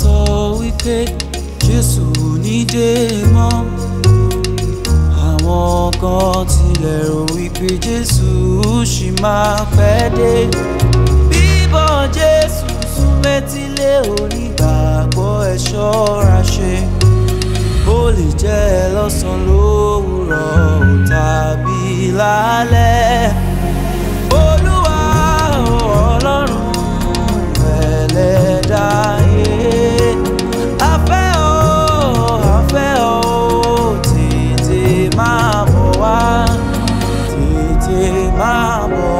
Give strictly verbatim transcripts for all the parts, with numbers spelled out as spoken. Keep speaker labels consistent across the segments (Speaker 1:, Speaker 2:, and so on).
Speaker 1: sọ wípé Jésù ní dé mọ́. Àwọn kan tilẹ̀ rò wípé Jésù ṣì máa pẹ́ dé. Bíbọ̀ Jésù súnmẹ́tílé onígbàgbọ́ ẹ ṣọ́ra ṣe. Ó lè jẹ́ lọ́sàn-án lówùrọ̀ tàbí lálẹ́. Olúwa Ọlọ́run ẹlẹ́dàá ayé, a fẹ́ ọ, a fẹ́ ọ, tètè máa bọ̀ wá, tètè máa bọ̀,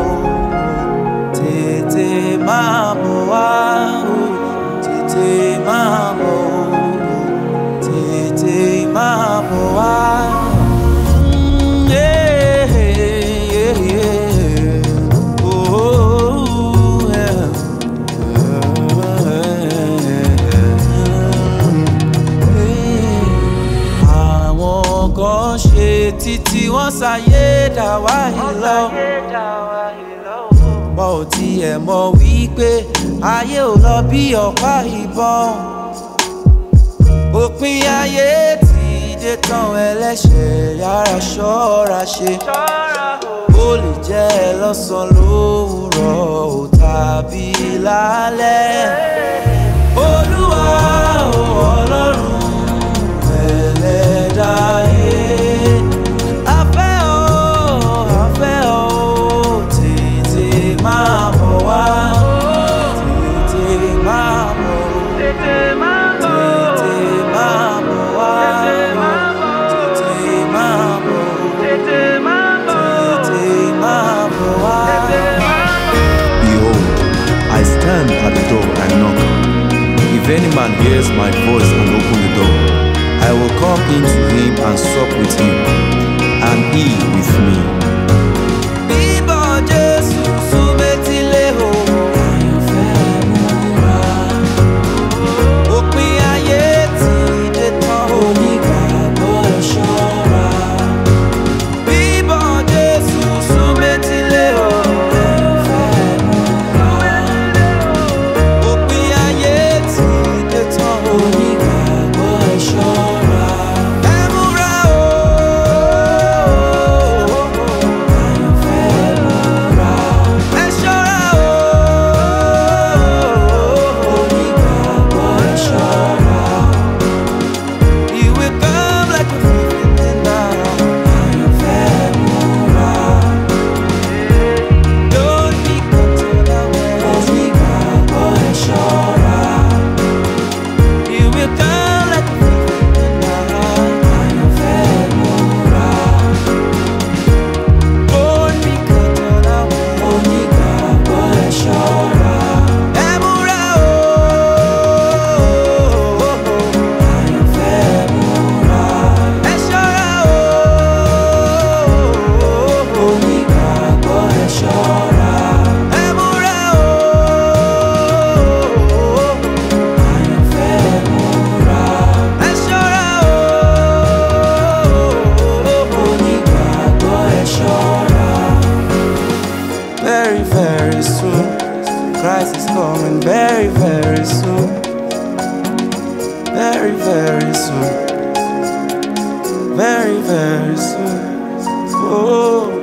Speaker 1: tètè máa bọ̀ wá, tètè máa bọ̀, tètè máa bọ̀ wá. Títí wọ́n ṣayé dà wá ìlọ, wọn ò tiẹ̀ mọ̀ wípé ayé ò lọ bí ọ̀pá ìbọn. Òpin ayé ti dé tán, ẹlẹ́ṣẹ̀ yára ṣọ́ra ṣe. Ó lè jẹ́ lọ́sàn-án lówùrọ̀ tàbí lálẹ́. Olúwa Ọlọ́run ẹlẹ́dàá ayé, máa bọ̀ wá, tètè máa bọ̀, tètè máa bọ̀, tètè máa bọ̀ wá, tètè máa bọ̀, tètè máa bọ̀, tètè máa bọ̀ wá.
Speaker 2: Behold, I stand at the door and knock. If any man hears my voice and open the door, I will come in to him and sup with him, and he with me.
Speaker 1: Very, very soon, Christ is coming very, very soon. Very, very soon. Very, very soon. Oh.